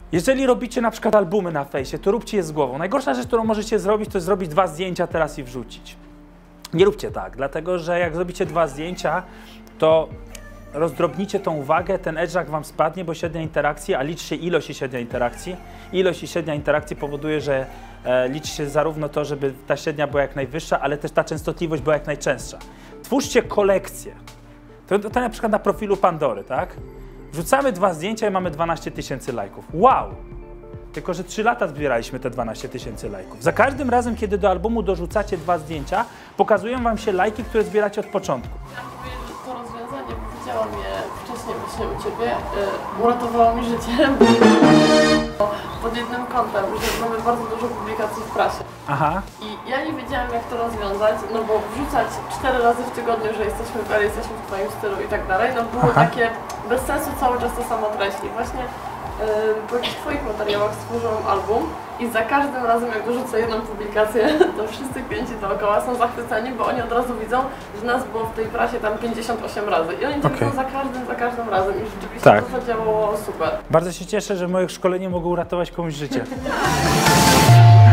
Jeżeli robicie na przykład albumy na fejsie, to róbcie je z głową. Najgorsza rzecz, którą możecie zrobić, to jest zrobić 2 zdjęcia teraz i wrzucić. Nie róbcie tak, dlatego że jak zrobicie 2 zdjęcia, to rozdrobnicie tą uwagę, ten edge'ak wam spadnie, bo średnia interakcji, a liczy się ilość i średnia interakcji. Ilość i średnia interakcji powoduje, że liczy się zarówno to, żeby ta średnia była jak najwyższa, ale też ta częstotliwość była jak najczęstsza. Twórzcie kolekcję. To na przykład na profilu Pandory, tak? Wrzucamy 2 zdjęcia i mamy 12 000 lajków. Wow! Tylko że 3 lata zbieraliśmy te 12 000 lajków. Za każdym razem, kiedy do albumu dorzucacie 2 zdjęcia, pokazują wam się lajki, które zbieracie od początku. Chciałam powiedzieć, że to rozwiązanie, bo widziałam je wcześniej właśnie u Ciebie, uratowało mi życie. Pod jednym kątem, że mamy bardzo dużo publikacji w prasie. Aha. I ja nie wiedziałam, jak to rozwiązać, no bo wrzucać 4 razy w tygodniu, że jesteśmy w Twoim stylu i tak dalej, no było takie bez sensu cały czas to samo treść. I właśnie po jakichś Twoich materiałach stworzyłam album i za każdym razem, jak dorzucę jedną publikację, to wszyscy klienci dookoła są zachwyceni, bo oni od razu widzą, że nas było w tej prasie tam 58 razy. I oni to widzą za każdym razem i rzeczywiście to zadziałało super. Bardzo się cieszę, że moje szkolenie mogło uratować komuś życie.